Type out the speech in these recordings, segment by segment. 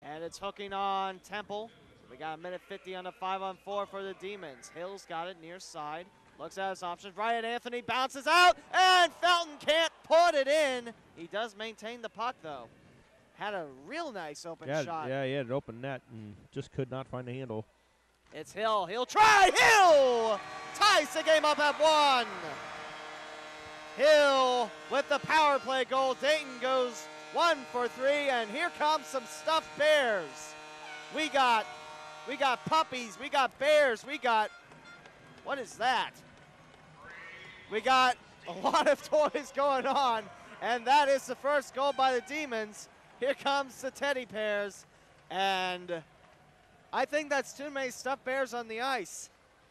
And it's hooking on Temple. We got a minute 50 on the 5-on-4 for the Demons. Hill's got it near side. Looks at his options. Right at Anthony. Bounces out. And Felton can't put it in. He does maintain the puck, though. Had a real nice open shot. Yeah, he had an open net and just could not find a handle. It's Hill. He'll try. Hill ties the game up at 1. Hill with the power play goal. Dayton goes 1 for 3, and here comes some stuffed bears. We got puppies, we got bears, we got, what is that? We got a lot of toys going on, and that is the first goal by the Demons. Here comes the teddy bears, and I think that's too many stuffed bears on the ice.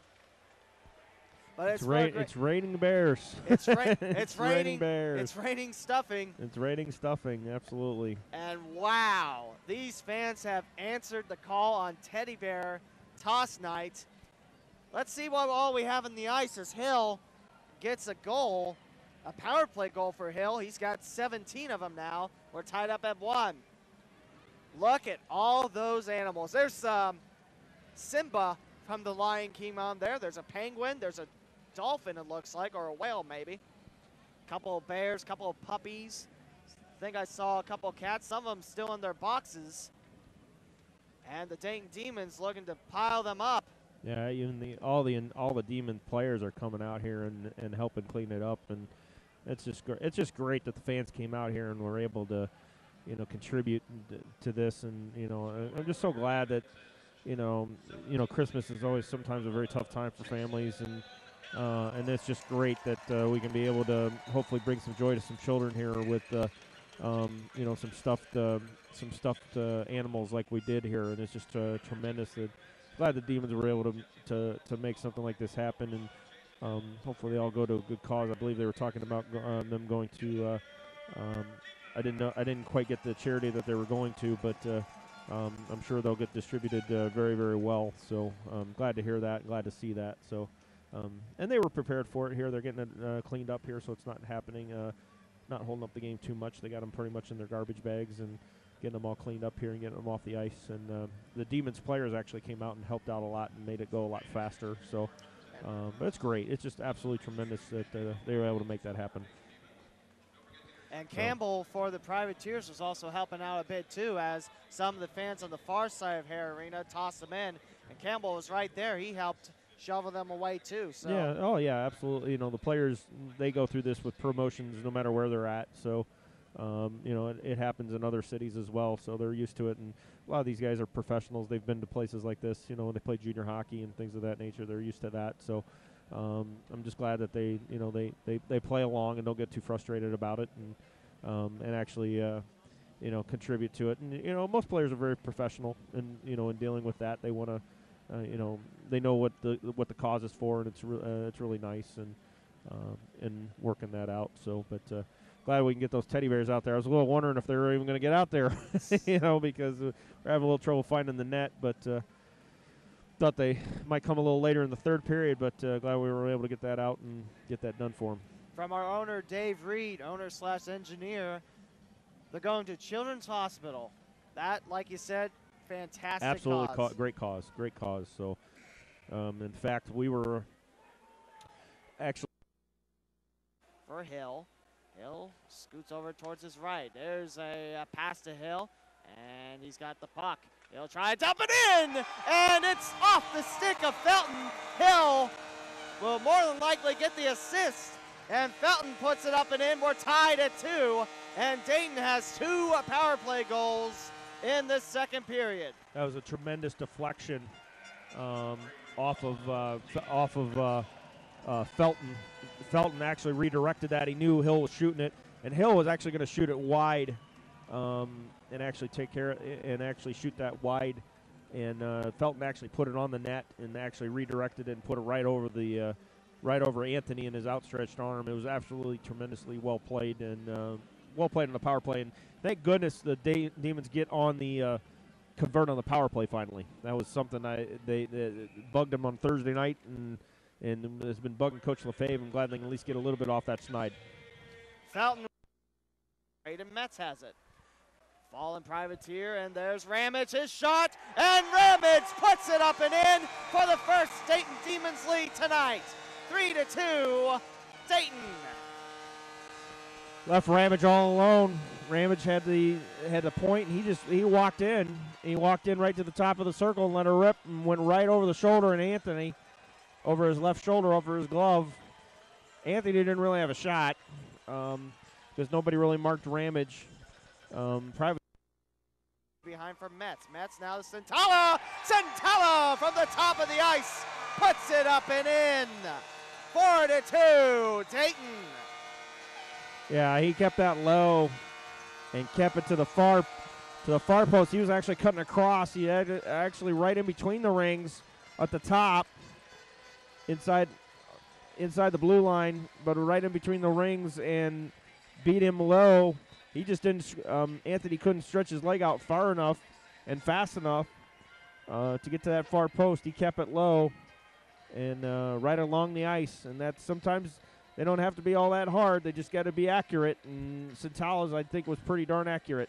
But it's raining bears. It's raining bears. It's raining stuffing. It's raining stuffing, absolutely. And wow, these fans have answered the call on teddy bear toss night. Let's see what all we have in the ice as Hill gets a goal, a power play goal for Hill. He's got 17 of them now. We're tied up at 1. Look at all those animals. There's Simba from the Lion King on there. There's a penguin. There's a dolphin, it looks like, or a whale maybe. Couple of bears, couple of puppies. I think I saw a couple of cats, some of them still in their boxes. And the Dayton Demons looking to pile them up. Yeah, even all the Demon players are coming out here and helping clean it up, and it's just great that the fans came out here and were able to, contribute to this, and I'm just so glad that Christmas is always sometimes a very tough time for families, and it's just great that we can be able to hopefully bring some joy to some children here with some stuffed animals like we did here, and it's just tremendous. Glad the Demons were able to make something like this happen, and hopefully they all go to a good cause. I believe they were talking about them going to. I didn't quite get the charity that they were going to, but I'm sure they'll get distributed very, very well. So I'm glad to hear that, glad to see that. So, and they were prepared for it here. They're getting it cleaned up here, so it's not happening, not holding up the game too much. They got them pretty much in their garbage bags and getting them all cleaned up here and getting them off the ice. And the Demons players actually came out and helped out a lot and made it go a lot faster. So, but it's great. It's just absolutely tremendous that they were able to make that happen. And Campbell for the Privateers was also helping out a bit too, as some of the fans on the far side of Hara Arena tossed them in, and Campbell was right there. He helped shovel them away too. So yeah, oh yeah, absolutely. The players, they go through this with promotions no matter where they're at. So it happens in other cities as well. So they're used to it, and a lot of these guys are professionals. They've been to places like this. When they play junior hockey and things of that nature, they're used to that. So. I'm just glad that they play along and don't get too frustrated about it, and actually contribute to it. And most players are very professional, and in dealing with that, they want to they know what the cause is for, and it's really nice and working that out. So, but glad we can get those teddy bears out there. I was a little wondering if they were even going to get out there, because we're having a little trouble finding the net, but. Thought they might come a little later in the third period, but glad we were able to get that out and get that done for them. From our owner, Dave Reed, owner/engineer, they're going to Children's Hospital. That, like you said, fantastic Absolutely cause. Great cause. So, in fact, we were actually... For Hill. Hill scoots over towards his right. There's a pass to Hill, and he's got the puck. He'll try to dump it in, and it's off the stick of Felton. Hill will more than likely get the assist, and Felton puts it up and in. We're tied at 2, and Dayton has 2 power play goals in this second period. That was a tremendous deflection off of Felton. Felton actually redirected that. He knew Hill was shooting it, and Hill was actually going to shoot it wide. And actually take care of and actually shoot that wide, and Felton actually put it on the net and actually redirected it and put it right over Anthony in his outstretched arm. It was absolutely tremendously well played, and well played on the power play. And thank goodness the Demons get on the convert on the power play finally. That was something they bugged them on Thursday night, and has been bugging Coach Lefebvre. I'm glad they can at least get a little bit off that snide. Felton, and Metz has it. Fallen Privateer, and there's Ramage, his shot, and Ramage puts it up and in for the first Dayton Demonz lead tonight. 3-2, Dayton. Left Ramage all alone. Ramage had the point, and he walked in. He walked in right to the top of the circle and let her rip, and went right over the shoulder, and Anthony, over his left shoulder, over his glove. Anthony didn't really have a shot because nobody really marked Ramage. Private behind for Metz. Metz now to Centella. Centella from the top of the ice puts it up and in. 4-2, Dayton. Yeah, he kept that low and kept it to the far post. He was actually cutting across. He had it actually right in between the rings at the top, inside the blue line, but right in between the rings, and beat him low. He just didn't. Anthony couldn't stretch his leg out far enough and fast enough to get to that far post. He kept it low and right along the ice, and that's sometimes. They don't have to be all that hard. They just got to be accurate, and Centala's, I think, was pretty darn accurate.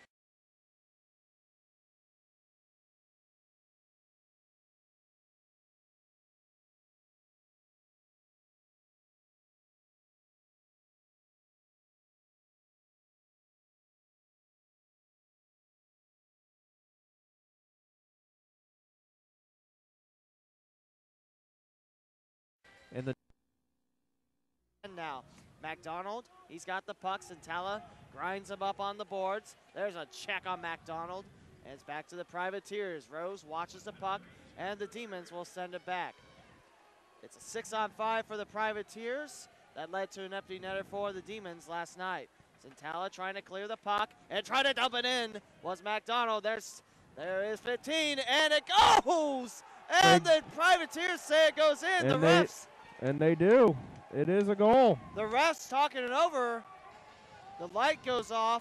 And now, McDonald, he's got the puck. Centella grinds him up on the boards. There's a check on McDonald. And it's back to the Privateers. Rose watches the puck, and the Demons will send it back. It's a 6-on-5 for the Privateers. That led to an empty netter for the Demons last night. Centella trying to clear the puck and trying to dump it in was McDonald. There is 15, and it goes! And the Privateers say it goes in. And they do. It is a goal. The ref's talking it over. The light goes off.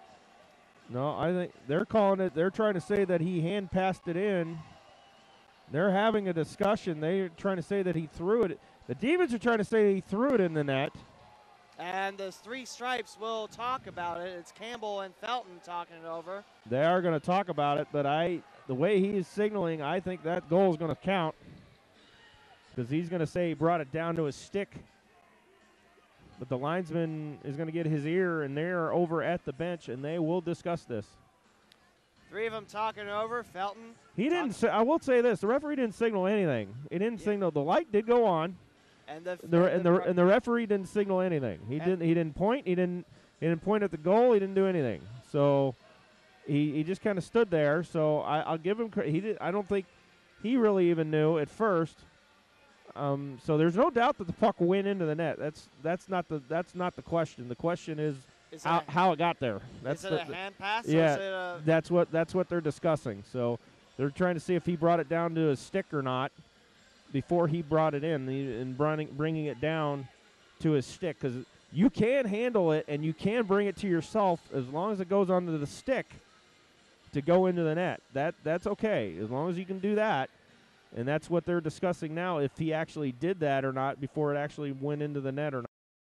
No, I think they're calling it. They're trying to say that he hand passed it in. They're having a discussion. They're trying to say that he threw it. The Demons are trying to say he threw it in the net. And the three stripes will talk about it. It's Campbell and Felton talking it over. They are going to talk about it, but the way he is signaling, I think that goal is going to count because he's going to say he brought it down to his stick. But the linesman is going to get his ear, and they're over at the bench, and they will discuss this. Three of them talking over. Felton. He didn't. I will say this: the referee didn't signal anything. He didn't signal. The light did go on, and the referee didn't signal anything. He didn't point. He didn't point at the goal. He didn't do anything. So he just kind of stood there. So I'll give him. I don't think he really even knew at first. So there's no doubt that the puck went into the net. That's not the question. The question is how it got there. Is it a hand pass? Yeah, that's what they're discussing. So they're trying to see if he brought it down to his stick or not before he brought it in and bringing it down to his stick, because you can handle it and you can bring it to yourself as long as it goes onto the stick to go into the net. That's okay as long as you can do that. And that's what they're discussing now, if he actually did that or not before it actually went into the net or not.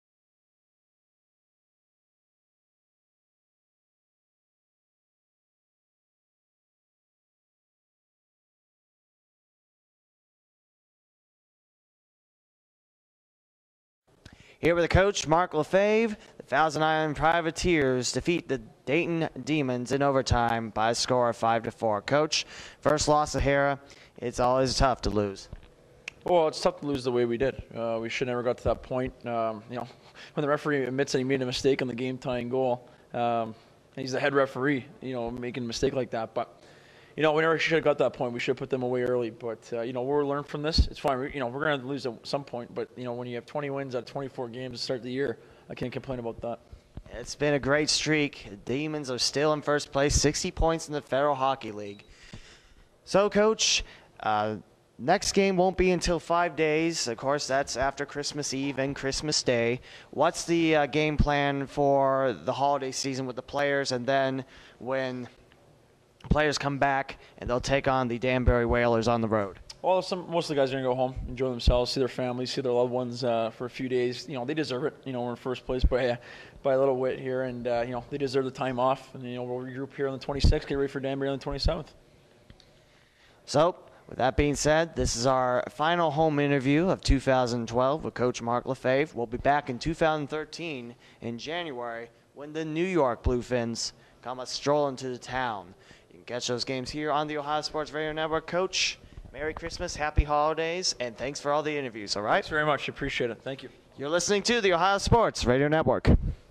Here with the coach, Mark Lefebvre. The Thousand Island Privateers defeat the Dayton Demonz in overtime by a score of 5-4. Coach, first loss of Hara. It's always tough to lose. Well, it's tough to lose the way we did. We should never got to that point. When the referee admits that he made a mistake on the game-tying goal, he's the head referee, making a mistake like that. But, we never should have got to that point. We should have put them away early. But, we'll learn from this. It's fine. We're going to lose at some point. But, when you have 20 wins out of 24 games to start the year, I can't complain about that. It's been a great streak. The Demons are still in first place, 60 points in the Federal Hockey League. So, Coach, next game won't be until 5 days. Of course, that's after Christmas Eve and Christmas Day. What's the game plan for the holiday season with the players, and then when players come back and they'll take on the Danbury Whalers on the road? Well, most of the guys are going to go home, enjoy themselves, see their families, see their loved ones for a few days. They deserve it. We're in first place. But, hey, by a little wit here, and they deserve the time off. And we'll regroup here on the 26th. Get ready for Danbury on the 27th. So, with that being said, this is our final home interview of 2012 with Coach Mark Lefebvre. We'll be back in 2013 in January when the New York Bluefins come a stroll into the town. You can catch those games here on the Ohio Sports Radio Network. Coach, Merry Christmas, Happy Holidays, and thanks for all the interviews, all right? Thanks very much. Appreciate it. Thank you. You're listening to the Ohio Sports Radio Network.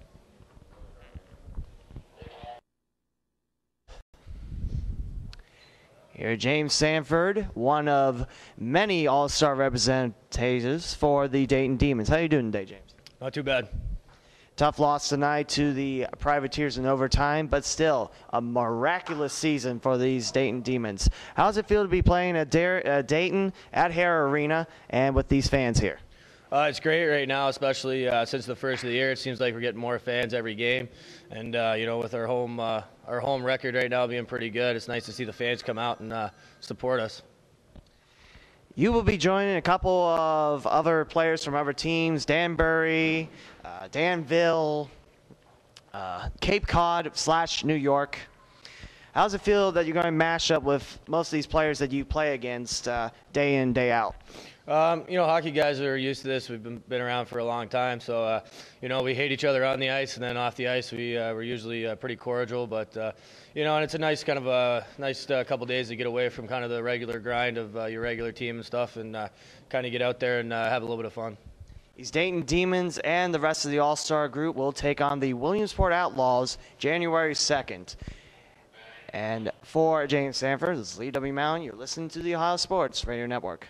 Here, James Sanford, one of many All-Star representatives for the Dayton Demonz. How are you doing today, James? Not too bad. Tough loss tonight to the Privateers in overtime, but still a miraculous season for these Dayton Demonz. How does it feel to be playing at Dayton at Hara Arena and with these fans here? It's great right now, especially since the first of the year. It seems like we're getting more fans every game, and with our home record right now being pretty good, it's nice to see the fans come out and support us. You will be joining a couple of other players from other teams: Danbury, Danville, Cape Cod / New York. How does it feel that you're going to mash up with most of these players that you play against day in, day out? Hockey guys are used to this. We've been around for a long time, so we hate each other on the ice, and then off the ice we're usually pretty cordial. But and it's a nice kind of a nice couple days to get away from kind of the regular grind of your regular team and stuff, and kind of get out there and have a little bit of fun. These Dayton Demonz and the rest of the All-Star group will take on the Williamsport Outlaws January 2nd. And for James Sanford, this is Lee W. Mountain. You're listening to the Ohio Sports Radio Network.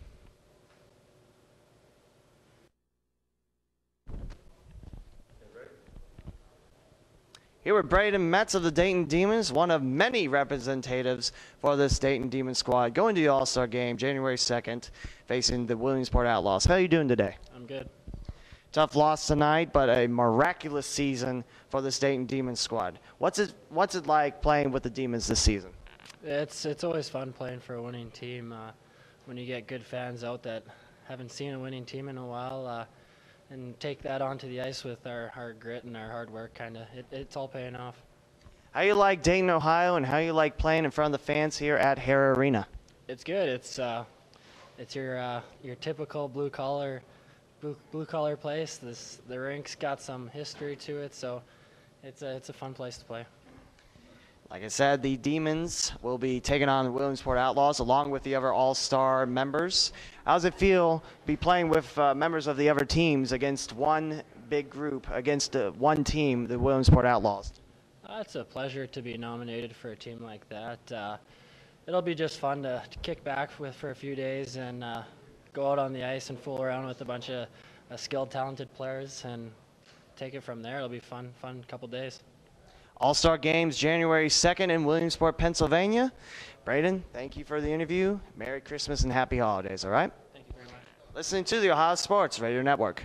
Here with Braden Metz of the Dayton Demonz, one of many representatives for this Dayton Demonz squad, going to the All-Star game January 2nd, facing the Williamsport Outlaws. How are you doing today? I'm good. Tough loss tonight, but a miraculous season for this Dayton Demonz squad. What's it like playing with the Demonz this season? It's always fun playing for a winning team when you get good fans out that haven't seen a winning team in a while. And take that onto the ice with our grit and our hard work, it's all paying off. How you like Dayton, Ohio, and how you like playing in front of the fans here at Hara Arena? It's good. It's your typical blue collar place. The rink's got some history to it, so it's a fun place to play. Like I said, the Demonz will be taking on the Williamsport Outlaws along with the other All-Star members. How does it feel to be playing with members of the other teams against one big group, against one team, the Williamsport Outlaws? It's a pleasure to be nominated for a team like that. It'll be just fun to kick back for a few days and go out on the ice and fool around with a bunch of skilled, talented players and take it from there. It'll be fun couple days. All-Star Games January 2nd in Williamsport, Pennsylvania. Braden, thank you for the interview. Merry Christmas and Happy Holidays, all right? Thank you very much. Listening to the Ohio Sports Radio Network.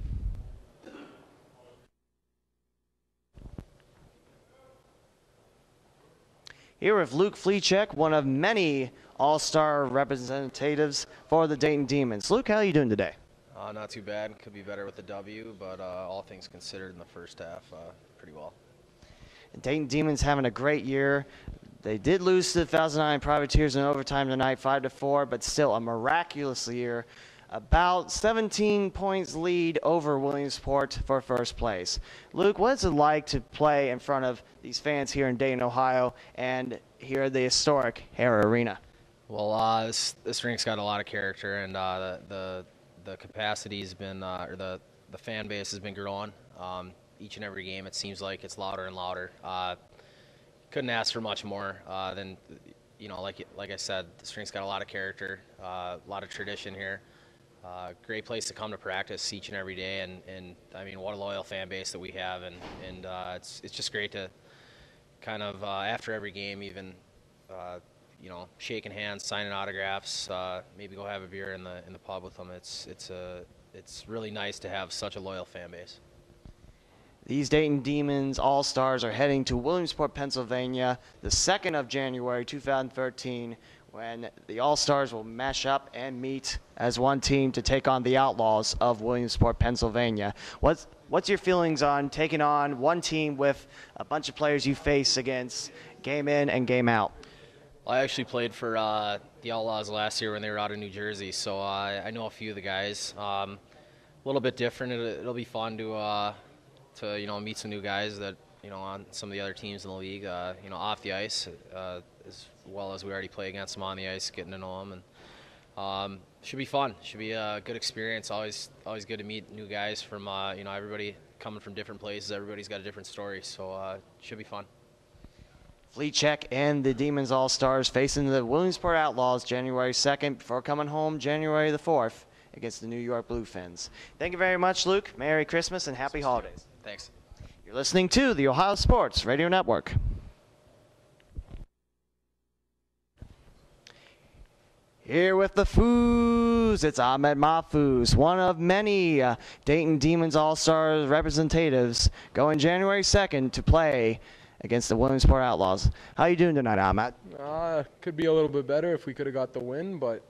Here with Luke Fleechek, one of many All-Star representatives for the Dayton Demonz. Luke, how are you doing today? Not too bad. Could be better with the W, but all things considered in the first half, pretty well. Dayton Demonz having a great year. They did lose to the 2009 Privateers in overtime tonight, 5-4, but still a miraculous year. About 17 points lead over Williamsport for first place. Luke, what is it like to play in front of these fans here in Dayton, Ohio, and here at the historic Hara Arena? Well, this rink's got a lot of character, and the capacity's been, or the fan base has been growing. Each and every game, it seems like it's louder and louder. Couldn't ask for much more than, like I said, this rink's got a lot of character, a lot of tradition here. Great place to come to practice each and every day, and I mean, what a loyal fan base that we have, and it's just great to kind of after every game, even shaking hands, signing autographs, maybe go have a beer in the pub with them. It's really nice to have such a loyal fan base. These Dayton Demonz All-Stars are heading to Williamsport, Pennsylvania, the 2nd of January 2013, when the All-Stars will mesh up and meet as one team to take on the Outlaws of Williamsport, Pennsylvania. What's your feelings on taking on one team with a bunch of players you face against game in and game out? Well, I actually played for the Outlaws last year when they were out of New Jersey, so I know a few of the guys. A little bit different. It'll be fun to meet some new guys that on some of the other teams in the league. Off the ice, as well as we already play against them on the ice, getting to know them, and should be fun. Should be a good experience. Always good to meet new guys from everybody coming from different places. Everybody's got a different story, so should be fun. Fore-check and the Demonz All-Stars facing the Williamsport Outlaws January 2nd before coming home January the 4th against the New York Bluefins. Thank you very much, Luke. Merry Christmas and Happy Holidays. Thanks. You're listening to the Ohio Sports Radio Network. Here with the Foos, it's Ahmed Mahfouz, one of many Dayton Demonz All-Stars representatives going January 2nd to play against the Williamsport Outlaws. How you doing tonight, Ahmed? Could be a little bit better if we could have got the win, but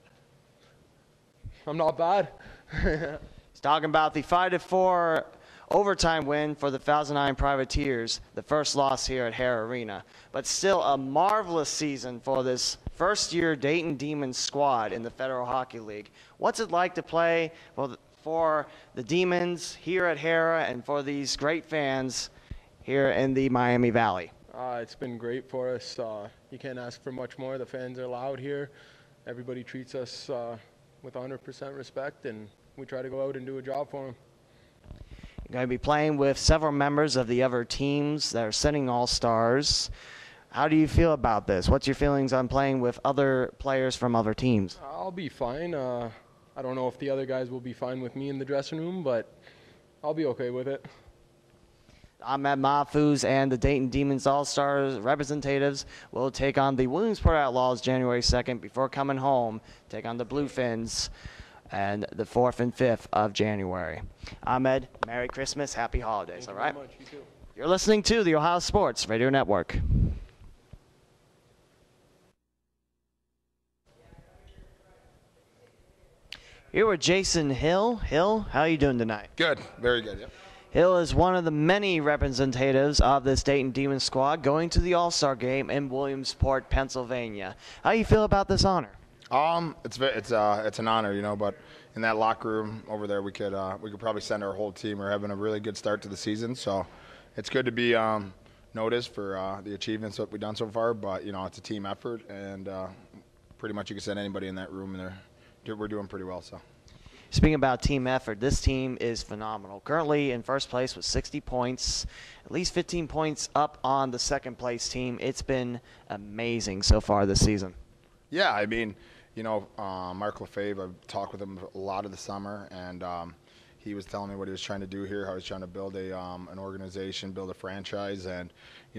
I'm not bad. He's talking about the 5-4 overtime win for the Thousand Nine Privateers, the first loss here at Hara Arena. But still a marvelous season for this first-year Dayton Demonz squad in the Federal Hockey League. What's it like to play for the Demons here at Hara and for these great fans here in the Miami Valley? It's been great for us. You can't ask for much more. The fans are loud here. Everybody treats us with 100% respect, and we try to go out and do a job for them. You're going to be playing with several members of the other teams that are sending All-Stars. How do you feel about this? What's your feelings on playing with other players from other teams? I'll be fine. I don't know if the other guys will be fine with me in the dressing room, but I'll be okay with it. Ahmed Mahfouz and the Dayton Demonz All-Stars representatives will take on the Williamsport Outlaws January 2nd before coming home, take on the Bluefins and the 4th and 5th of January. Ahmed, Merry Christmas, Happy Holidays, all right? Thank you very much. You too. You're listening to the Ohio Sports Radio Network. Here with Jason Hill. Hill, how are you doing tonight? Good, very good, yeah. Hill is one of the many representatives of this Dayton Demonz squad going to the All-Star game in Williamsport, Pennsylvania. How do you feel about this honor? It's an honor, but in that locker room over there, we could probably send our whole team. We're having a really good start to the season, so it's good to be noticed for the achievements that we've done so far. But it's a team effort, and pretty much you can send anybody in that room, and we're doing pretty well. So. Speaking about team effort, this team is phenomenal. Currently in first place with 60 points, at least 15 points up on the second place team. It's been amazing so far this season. Yeah, I mean, Mark Lefebvre, I've talked with him a lot of the summer, and he was telling me what he was trying to do here, how he was trying to build an organization, build a franchise, and,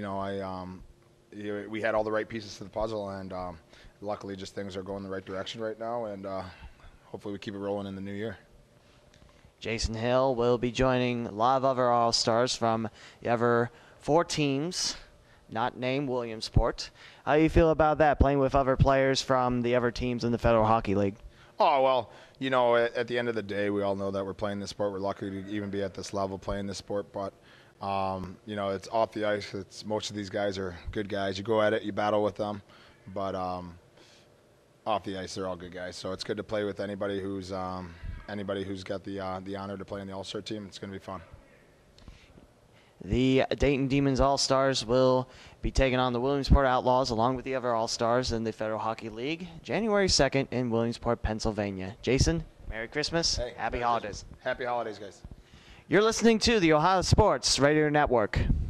we had all the right pieces to the puzzle, and luckily just things are going the right direction right now, and hopefully we keep it rolling in the new year. Jason Hill will be joining a lot of other All-Stars from the other 4 teams, not named Williamsport. How do you feel about that, playing with other players from the other teams in the Federal Hockey League? Oh, well, at the end of the day, we all know that we're playing this sport. We're lucky to even be at this level playing this sport, but, it's off the ice. Most of these guys are good guys. You go at it, you battle with them, but off the ice, they're all good guys. So it's good to play with anybody who's got the honor to play in the All-Star team. It's going to be fun. The Dayton Demonz All-Stars will be taking on the Williamsport Outlaws along with the other All-Stars in the Federal Hockey League January 2nd in Williamsport, Pennsylvania. Jason, Merry Christmas. Hey, Happy Holidays. Happy Holidays, guys. You're listening to the Ohio Sports Radio Network.